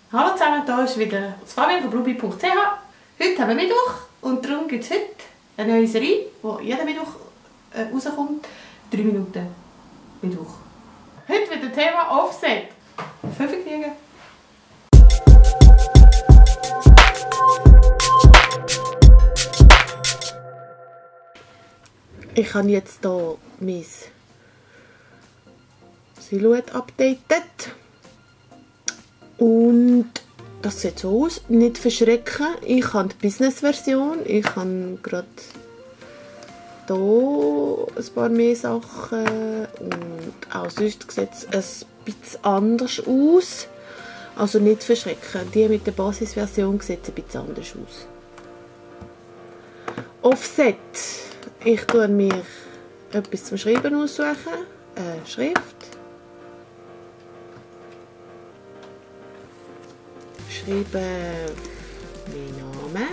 Hallo zusammen, hier ist wieder das Fabian von bluebi.ch. Heute haben wir Mittwoch und darum gibt es heute eine neue Serie, die jeden Mittwoch rauskommt. 3 Minuten Mittwoch. Heute wird das Thema Offset. Viel Vergnügen! Ich habe jetzt hier mein Silhouette updated. Und das sieht so aus. Nicht verschrecken. Ich habe die Business-Version. Ich habe gerade hier ein paar mehr Sachen. Und auch sonst sieht es ein bisschen anders aus. Also nicht verschrecken. Die mit der Basisversion sieht ein bisschen anders aus. Offset. Ich tue mir etwas zum Schreiben aussuchen. Schrift. Schreiben meinen Namen.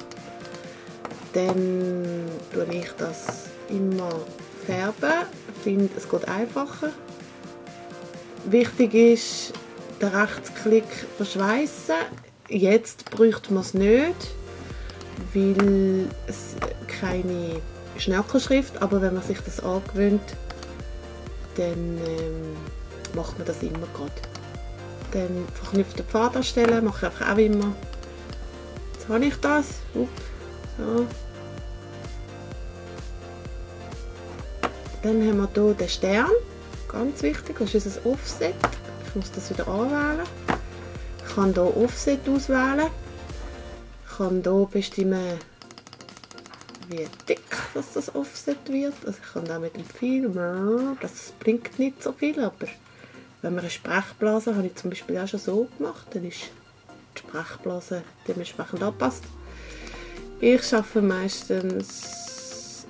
Dann tue ich das immer färben. Ich finde, es geht einfacher. Wichtig ist, den Rechtsklick verschweißen. Jetzt bräuchte man es nicht, weil es keine Schnörkelschrift, aber wenn man sich das angewöhnt, dann macht man das immer gerade. Dann verknüpften Pfad erstellen, mache ich einfach auch immer. Jetzt habe ich das. So. Dann haben wir hier den Stern, ganz wichtig, das ist unser Offset. Ich muss das wieder anwählen. Ich kann hier Offset auswählen. Ich kann hier bestimmen, wie dick das Offset wird. Also ich kann auch mit dem Pfeil, das bringt nicht so viel, aber wenn wir eine Sprechblase, habe ich zum Beispiel auch schon so gemacht, dann ist die Sprechblase dementsprechend angepasst. Ich arbeite meistens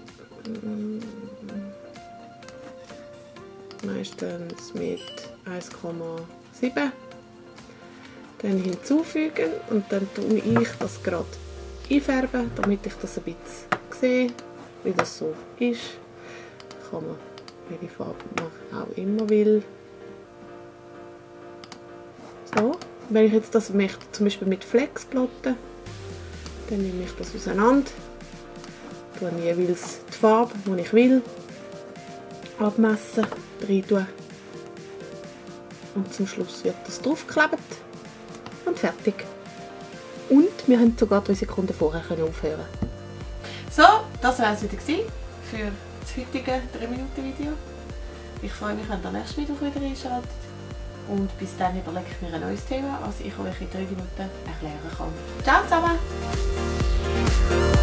mit 1,7. Dann hinzufügen und dann tue ich das gerade einfärben, damit ich das ein bisschen sehe, wie das so ist. Kann man, welche Farbe man auch immer will. So. Wenn ich jetzt das möchte, zum Beispiel mit Flex plotten, dann nehme ich das auseinander, tue jeweils die Farbe, die ich will, abmessen, rein tun und zum Schluss wird das draufgeklebt und fertig. Und wir haben sogar 3 Sekunden vorher aufhören. So, das war es wieder für das heutige 3-Minuten-Video. Ich freue mich, wenn ihr nächstes Video wieder einschaltet. Und bis dann überlege ich mir ein neues Thema, was ich euch in 3 Minuten erklären kann. Ciao zusammen!